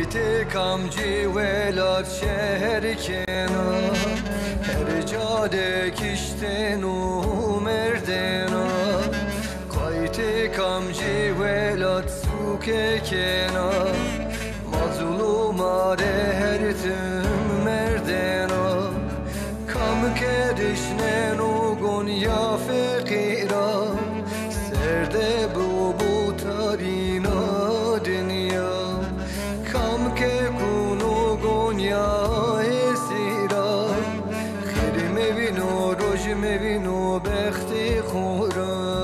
قایت کامجی ولاد شهر کنار هر جاده کشتن و مردنا قایت کامجی ولاد سوک کنار مظلوم آره هر تم مردنا کام کردشنن و گنیا فقیرا سرده بو تارینا دنیا کام که کنو گنیا سیرا خیر میبینو روش میبینو بختی خورا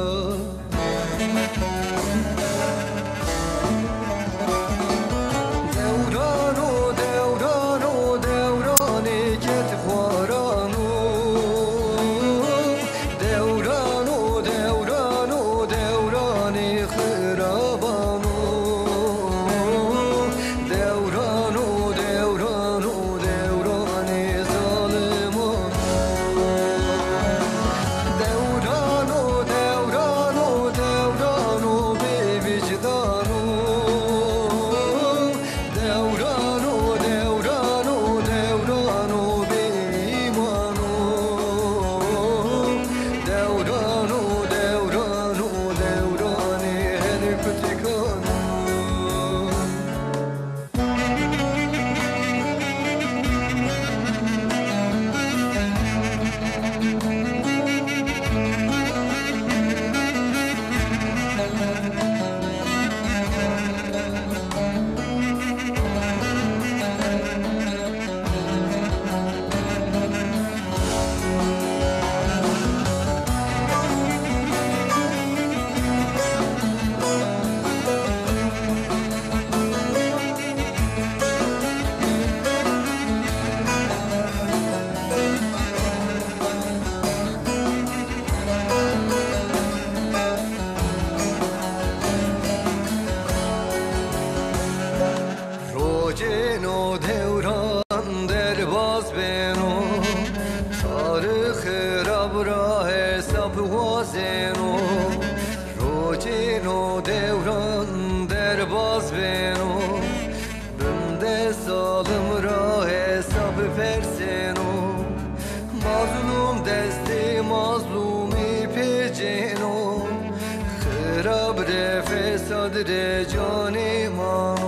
جنو دوران در باز بینو تاریخ رب را حساب وازنو رو جنو دوران در باز بینو بنده ظالم را حساب فرسنو مظلوم دستی مظلومی پیجنو خراب ره فساد ره جان ما